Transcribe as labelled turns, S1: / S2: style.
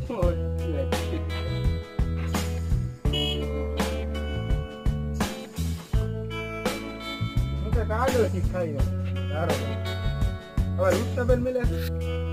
S1: Hostia, no te cago si caigo. Claro. A ver, gusta verme